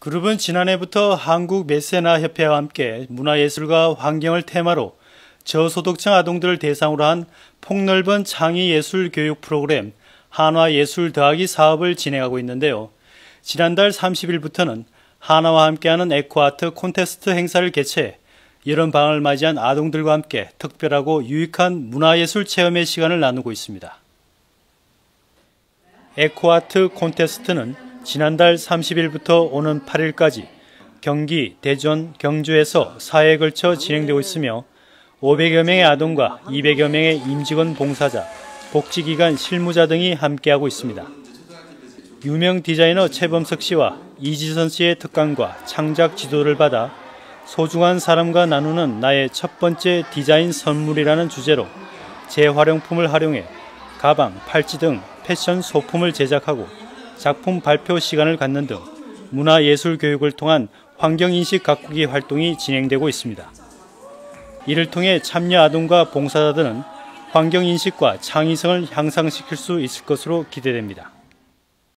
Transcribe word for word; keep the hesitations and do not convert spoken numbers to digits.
그룹은 지난해부터 한국 메세나 협회와 함께 문화예술과 환경을 테마로 저소득층 아동들을 대상으로 한 폭넓은 창의예술 교육 프로그램 한화예술 더하기 사업을 진행하고 있는데요. 지난달 삼십 일부터는 한화와 함께하는 에코아트 콘테스트 행사를 개최해 여름방학을 맞이한 아동들과 함께 특별하고 유익한 문화예술 체험의 시간을 나누고 있습니다. 에코아트 콘테스트는 지난달 삼십 일부터 오는 팔 일까지 경기, 대전, 경주에서 사 회에 걸쳐 진행되고 있으며 오백여 명의 아동과 이백여 명의 임직원 봉사자, 복지기관 실무자 등이 함께하고 있습니다. 유명 디자이너 최범석 씨와 이지선 씨의 특강과 창작 지도를 받아 소중한 사람과 나누는 나의 첫 번째 디자인 선물이라는 주제로 재활용품을 활용해 가방, 팔찌 등 패션 소품을 제작하고 작품 발표 시간을 갖는 등 문화예술 교육을 통한 환경인식 가꾸기 활동이 진행되고 있습니다. 이를 통해 참여 아동과 봉사자들은 환경인식과 창의성을 향상시킬 수 있을 것으로 기대됩니다.